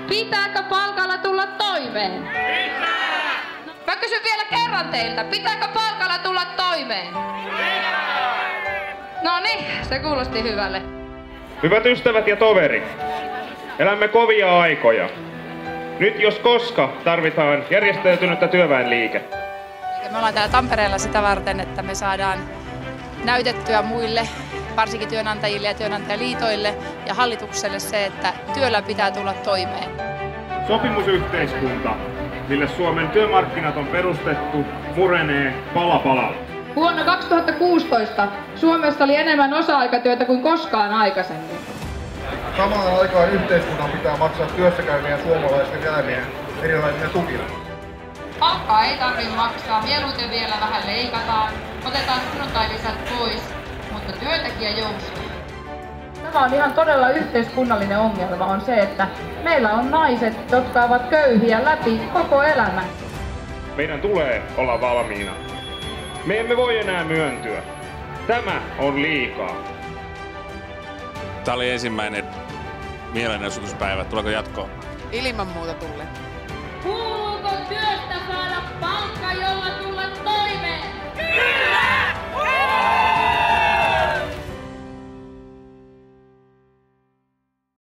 Pitääkö palkalla tulla toimeen? Pitää! Mä kysyn vielä kerran teiltä, pitääkö palkalla tulla toimeen? Pitää! No niin, se kuulosti hyvälle. Hyvät ystävät ja toverit, elämme kovia aikoja. Nyt jos koska tarvitaan järjestäytynyttä työväenliikettä. Me ollaan täällä Tampereella sitä varten, että me saadaan näytettyä muille, varsinkin työnantajille ja työnantajaliitoille ja hallitukselle se, että työllä pitää tulla toimeen. Sopimusyhteiskunta, mille Suomen työmarkkinat on perustettu, murenee pala palalta. Vuonna 2016 Suomessa oli enemmän osa-aikatyötä kuin koskaan aikaisemmin. Samaan aikaan yhteiskunnan pitää maksaa työssäkäyvien suomalaisten jäämien erilaisia tukia. Palkkaa ei tarvitse maksaa, mieluiten vielä vähän leikataan, otetaan sunnuntailisät pois, mutta työntekijä joustaa. Tämä on ihan todella yhteiskunnallinen ongelma on se, että meillä on naiset, jotka ovat köyhiä läpi koko elämän. Meidän tulee olla valmiina. Me emme voi enää myöntyä. Tämä on liikaa. Tämä oli ensimmäinen mielenosoituspäivä. Tuleeko jatkoa? Ilman muuta tulee. Kuuluuko työstä saada palkka